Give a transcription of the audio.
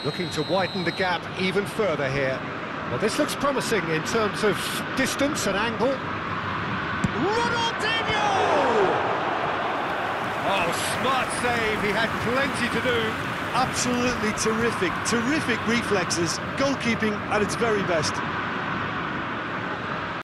Looking to widen the gap even further here. Well, this looks promising in terms of distance and angle. Ronaldinho! Oh, smart save. He had plenty to do. Absolutely terrific reflexes, goalkeeping at its very best.